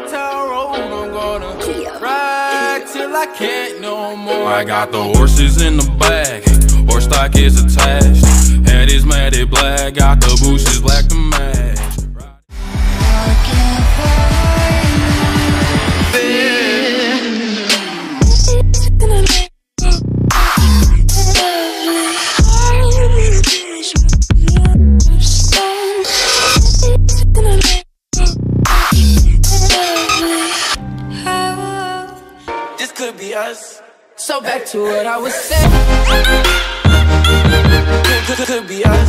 town road, I'm gonna ride till I can't no more. I got the horses in the bag, horse stock is attached. Head is matted black, got the bushes black to match. This could be us. So back to what I was saying. Could be us.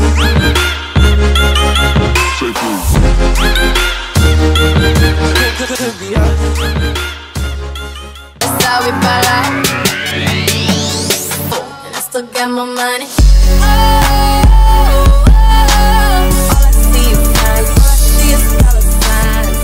Could be us. That's how we ball out. And I still got my money. All I see is signs. All I see is dollar signs.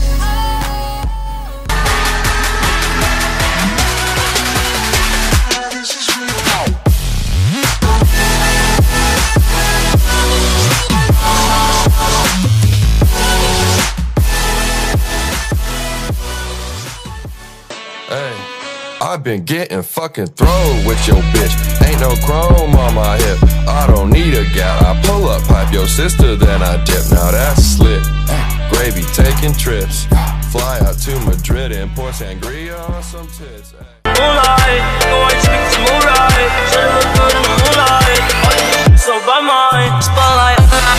Hey, I've been getting fucking thrown with your bitch. Ain't no chrome on my hip. I don't need a gal. I pull up, pipe your sister, then I dip. Now that's slick. Gravy taking trips. Fly out to Madrid and pour sangria on some tits. Moonlight, no I speak to moonlight. Should look good in the moonlight. So by mine, spotlight.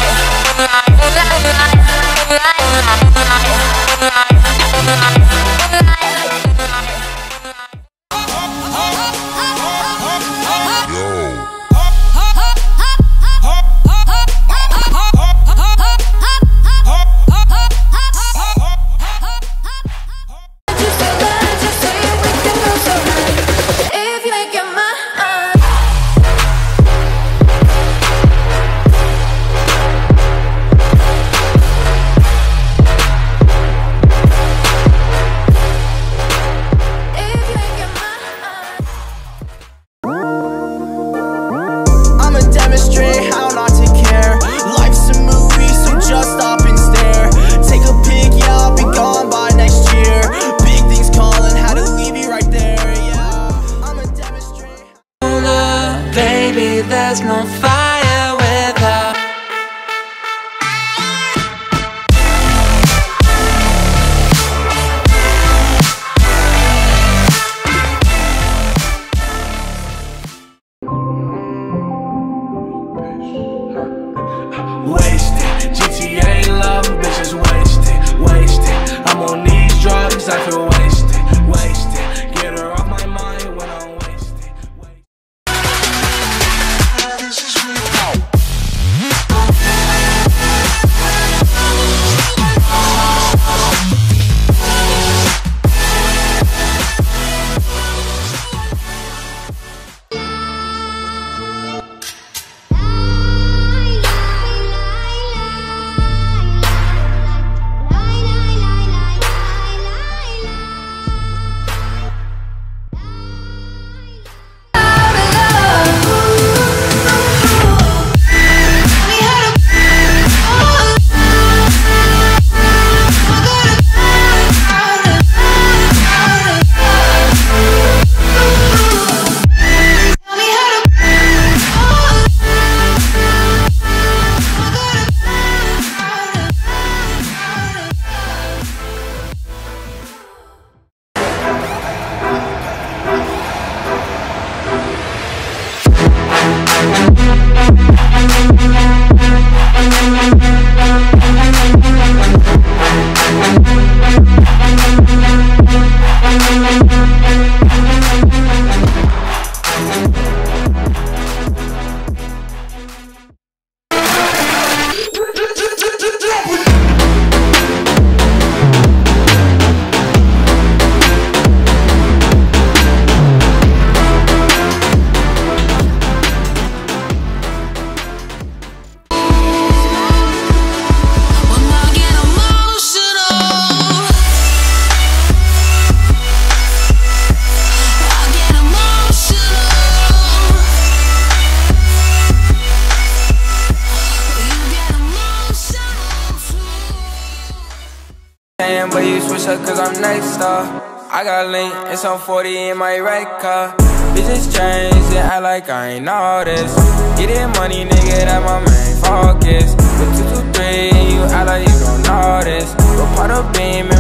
Demonstrate how not to care. Life's a movie, so just stop and stare. Take a pic, yeah, I'll be gone by next year. Big things calling, how to leave you right there, yeah. I'm a demonstrate. Baby, there's no fire without. Wasted, GTA love, bitches wasted, wasted. I'm on these drugs, I feel wasted, wasted. Get her off my mind when I'm wasted. cause I'm next up. I got link and some 40 in my red car. Bitches change and act like I ain't know this. Getting money, nigga, that my main focus. But 2, 2, 3, you act like you don't know this. Go part of beam